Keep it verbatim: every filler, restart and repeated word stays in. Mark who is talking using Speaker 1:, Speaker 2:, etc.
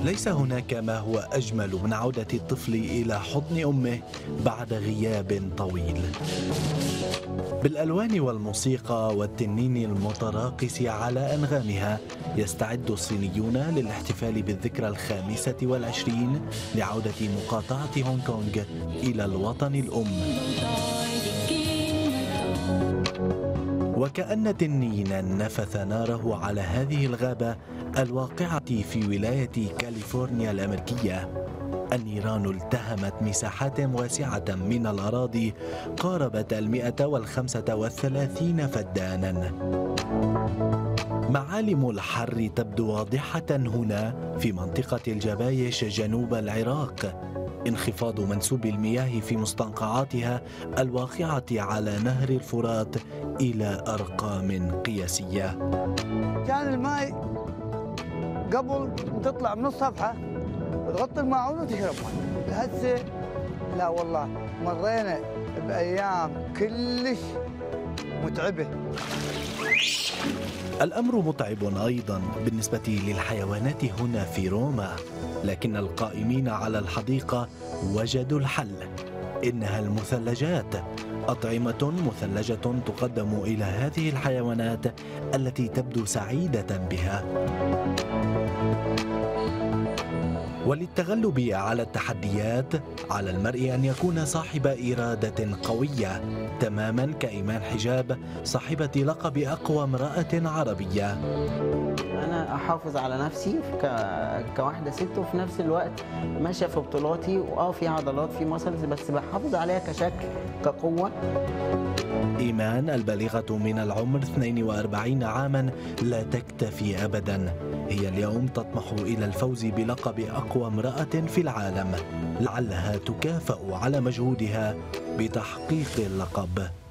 Speaker 1: ليس هناك ما هو أجمل من عودة الطفل إلى حضن أمه بعد غياب طويل. بالألوان والموسيقى والتنين المتراقص على أنغامها، يستعد الصينيون للاحتفال بالذكرى الخامسة والعشرين لعودة مقاطعة هونغ كونغ إلى الوطن الأم. وكأن تنينا نفث ناره على هذه الغابة الواقعة في ولاية كاليفورنيا الأمريكية. النيران التهمت مساحات واسعة من الأراضي قاربت المئة والخمسة والثلاثين فدانا. معالم الحر تبدو واضحة هنا في منطقة الجبايش جنوب العراق. انخفاض منسوب المياه في مستنقعاتها الواقعة على نهر الفرات إلى أرقام قياسية.
Speaker 2: كان الماء قبل تطلع من الصفحة تغطي الماعون وتشرب ماء، هسه لا والله مرينا بأيام كلش متعبة.
Speaker 1: الأمر متعب أيضا بالنسبة للحيوانات هنا في روما، لكن القائمين على الحديقة وجدوا الحل. إنها المثلجات، أطعمة مثلجة تقدم إلى هذه الحيوانات التي تبدو سعيدة بها. وللتغلب على التحديات على المرء أن يكون صاحب إرادة قوية، تماما كإيمان حجاب صاحبة لقب أقوى امرأة عربية.
Speaker 3: أنا أحافظ على نفسي ك... كواحدة ست، وفي نفس الوقت ماشية في بطولاتي، وآه في عضلات في مسلز، بس بحافظ عليها كشكل كقوة.
Speaker 1: إيمان البالغة من العمر اثنين وأربعين عاما لا تكتفي أبدا. هي اليوم تطمح إلى الفوز بلقب أقوى امرأة في العالم، لعلها تكافأ على مجهودها بتحقيق اللقب.